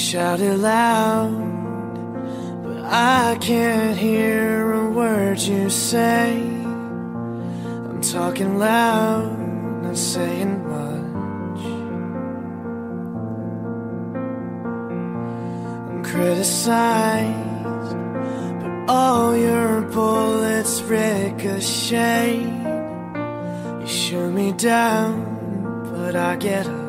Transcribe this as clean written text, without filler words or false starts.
shout it loud, but I can't hear a word you say. I'm talking loud, not saying much. I'm criticized, but all your bullets ricochet. You shoot me down, but I get up.